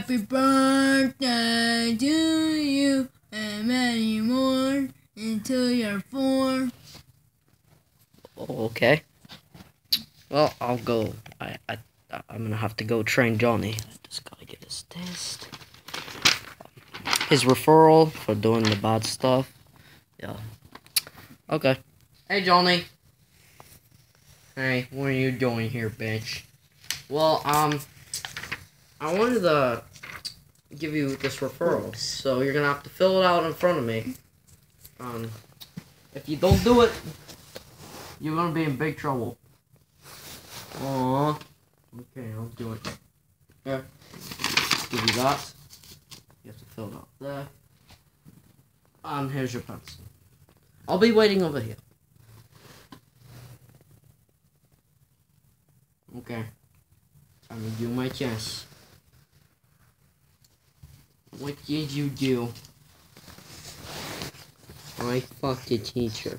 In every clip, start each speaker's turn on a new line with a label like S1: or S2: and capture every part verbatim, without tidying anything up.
S1: Happy birthday to you and many more until you're four.
S2: Okay. Well, I'll go. I, I, I'm gonna have to go train Johnny. I just gotta get his test. His referral for doing the bad stuff. Yeah. Okay. Hey, Johnny. Hey, what are you doing here, bitch? Well, um, I wanted to give you this referral, so you're gonna have to fill it out in front of me. Um, if you don't do it, you're gonna be in big trouble. Aww. Okay, I'll do it. Here. Give you that. You have to fill it out there. And here's your pencil. I'll be waiting over here. Okay. I'm gonna do my chest. What did you do? I fucked the teacher.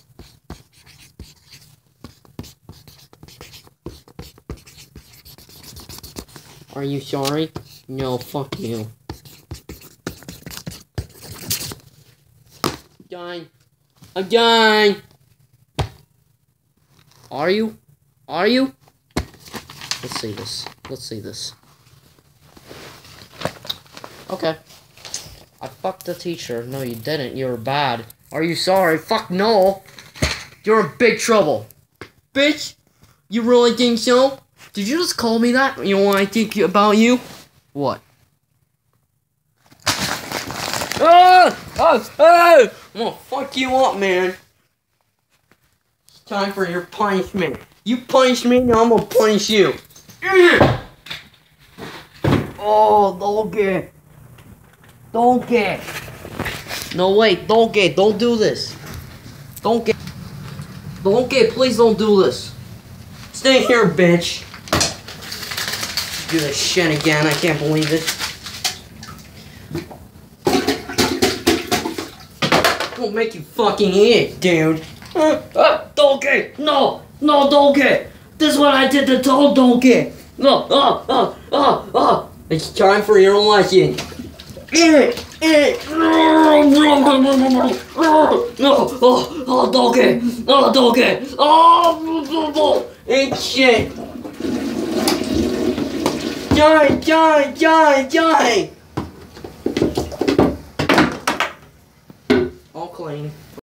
S2: Are you sorry? No, fuck you. Done. I'm done. Are you? Are you? Let's see this. Let's see this. Okay. I fucked the teacher. No, you didn't. You were bad. Are you sorry? Fuck no. You're in big trouble. Bitch. You really think so? Did you just call me that? You know what I think about you? What? Ah! Ah! Ah! I'm gonna fuck you up, man. It's time for your punishment. You punish me, now I'm gonna punish you. Oh, don't get. Don't get. No, wait, don't get. Don't do this. Don't get. Don't get. Please don't do this. Stay here, bitch. Do this shit again. I can't believe it. Don't make you fucking eat, dude. Uh, uh, Donkey! No! No, Donkey! This is what I did to told Donkey! No! Oh! Oh! Oh! Oh! It's time for your lesson! Eat it! Eat it! No! Oh! Oh, Donkey! Oh, Donkey! Oh! Eat shit! Die! Die! Die! Die! All clean.